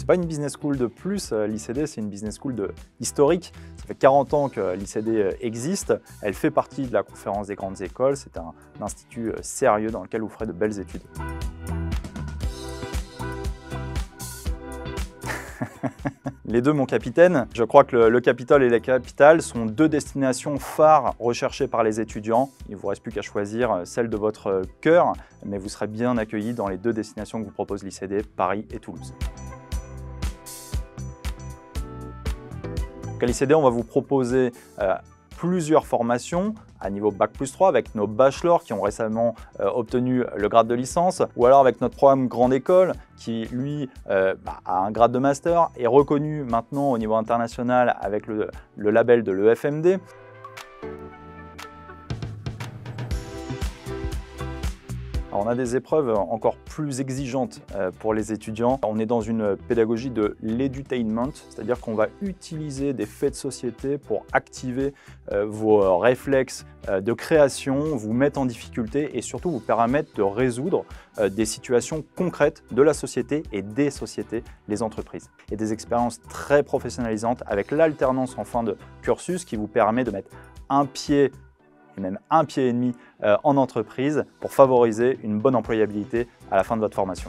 C'est pas une business school de plus, l'ICD, c'est une business school historique. Ça fait 40 ans que l'ICD existe. Elle fait partie de la conférence des grandes écoles. C'est un institut sérieux dans lequel vous ferez de belles études. Les deux, mon capitaine. Je crois que le Capitole et la capitale sont deux destinations phares recherchées par les étudiants. Il ne vous reste plus qu'à choisir celle de votre cœur, mais vous serez bien accueillis dans les deux destinations que vous propose l'ICD, Paris et Toulouse. À l'ICD, on va vous proposer plusieurs formations à niveau Bac+3 avec nos bachelors qui ont récemment obtenu le grade de licence, ou alors avec notre programme Grande École qui, lui, a un grade de master, est reconnu maintenant au niveau international avec le label de l'EFMD. Alors, on a des épreuves encore plus exigeantes pour les étudiants. On est dans une pédagogie de l'edutainment, c'est-à-dire qu'on va utiliser des faits de société pour activer vos réflexes de création, vous mettre en difficulté et surtout vous permettre de résoudre des situations concrètes de la société et des sociétés, les entreprises. Et des expériences très professionnalisantes avec l'alternance en fin de cursus qui vous permet de mettre un pied et même un pied et demi en entreprise pour favoriser une bonne employabilité à la fin de votre formation.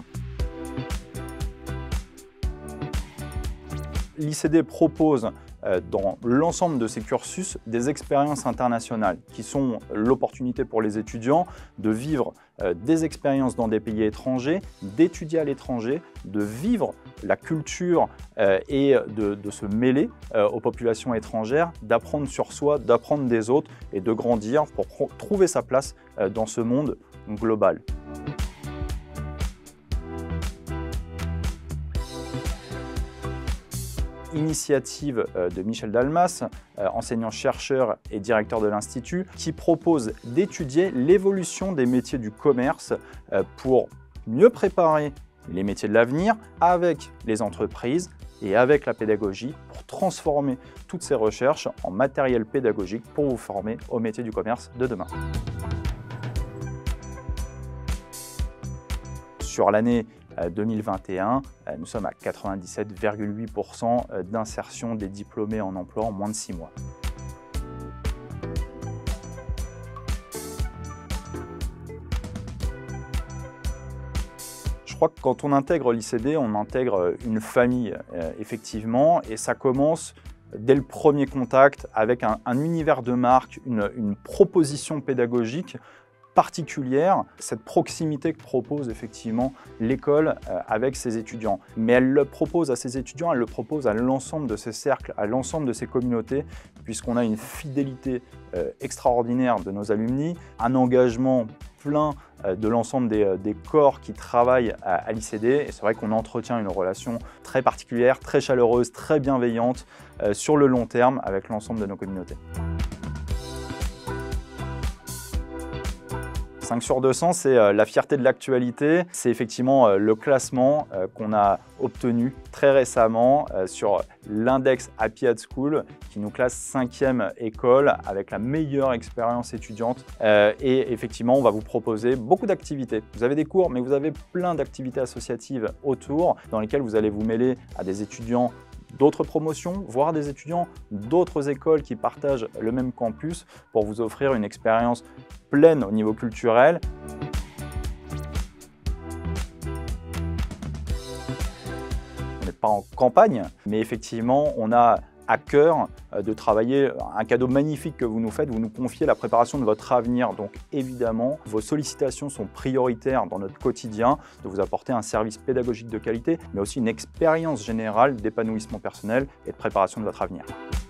L'ICD propose dans l'ensemble de ces cursus des expériences internationales qui sont l'opportunité pour les étudiants de vivre des expériences dans des pays étrangers, d'étudier à l'étranger, de vivre la culture et de se mêler aux populations étrangères, d'apprendre sur soi, d'apprendre des autres et de grandir pour trouver sa place dans ce monde global. Initiative de Michel Dalmas, enseignant-chercheur et directeur de l'Institut, qui propose d'étudier l'évolution des métiers du commerce pour mieux préparer les métiers de l'avenir avec les entreprises et avec la pédagogie pour transformer toutes ces recherches en matériel pédagogique pour vous former au métier du commerce de demain. Sur l'année 2021, nous sommes à 97,8% d'insertion des diplômés en emploi en moins de 6 mois. Je crois que quand on intègre l'ICD, on intègre une famille, effectivement, et ça commence dès le premier contact avec un univers de marque, une proposition pédagogique particulière, cette proximité que propose effectivement l'école avec ses étudiants. Mais elle le propose à ses étudiants, elle le propose à l'ensemble de ses cercles, à l'ensemble de ses communautés, puisqu'on a une fidélité extraordinaire de nos alumni, un engagement plein de l'ensemble des corps qui travaillent à l'ICD. Et c'est vrai qu'on entretient une relation très particulière, très chaleureuse, très bienveillante sur le long terme avec l'ensemble de nos communautés. 5 sur 200, c'est la fierté de l'actualité. C'est effectivement le classement qu'on a obtenu très récemment sur l'index Happy at School qui nous classe 5e école avec la meilleure expérience étudiante. Et effectivement, on va vous proposer beaucoup d'activités. Vous avez des cours, mais vous avez plein d'activités associatives autour dans lesquelles vous allez vous mêler à des étudiants d'autres promotions, voire des étudiants d'autres écoles qui partagent le même campus pour vous offrir une expérience pleine au niveau culturel. On n'est pas en campagne, mais effectivement, on a à cœur de travailler un cadeau magnifique que vous nous faites, vous nous confiez la préparation de votre avenir. Donc évidemment, vos sollicitations sont prioritaires dans notre quotidien, de vous apporter un service pédagogique de qualité, mais aussi une expérience générale d'épanouissement personnel et de préparation de votre avenir.